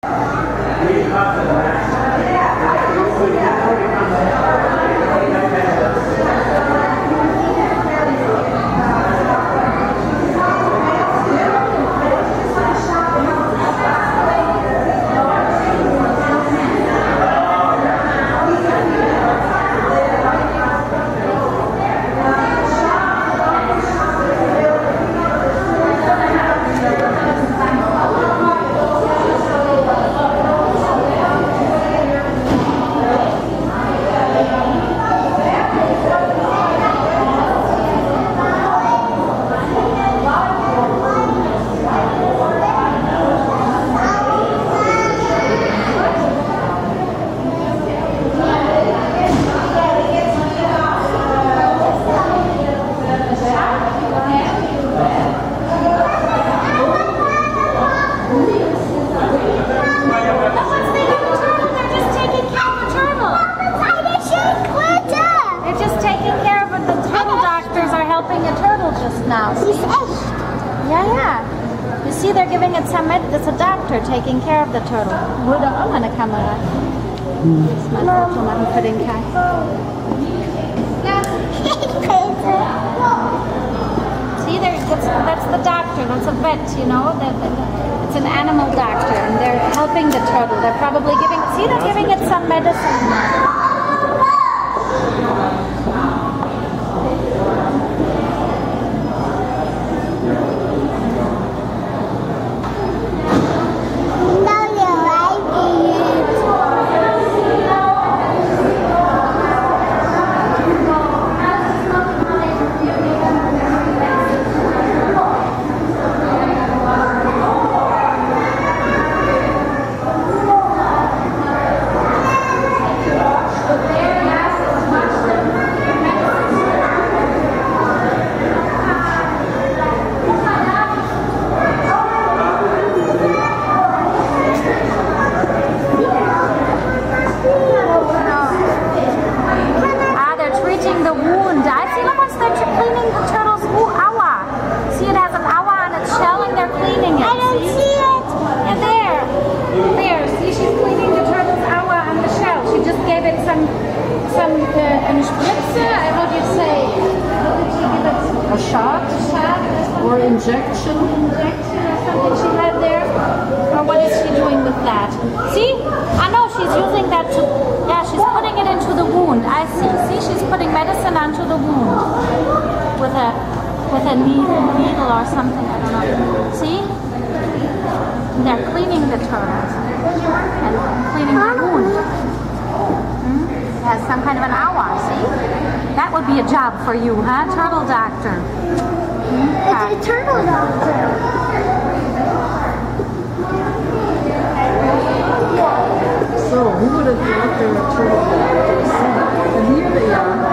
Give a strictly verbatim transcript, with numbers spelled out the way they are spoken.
Taking care of the turtle. Wurde auch mal eine Kamera. Das mal ein Foto machen für den Kai. See, there, that's, that's the doctor. That's a vet, you know. That, it's an animal doctor, and they're helping the turtle. They're probably giving. See, they're giving it some medicine. Injection. Injection or something she had there? Or what is she doing with that? See? I know she's using that to, yeah, she's putting it into the wound. I see. See, she's putting medicine onto the wound with a, with a needle, needle or something, I don't know. See? They're cleaning the turtle and cleaning the wound. Hmm? It has some kind of an awa, see? That would be a job for you, huh? Turtle doctor. It's a turtle doctor. So, who would have thought they were turtle doctors? And here they are.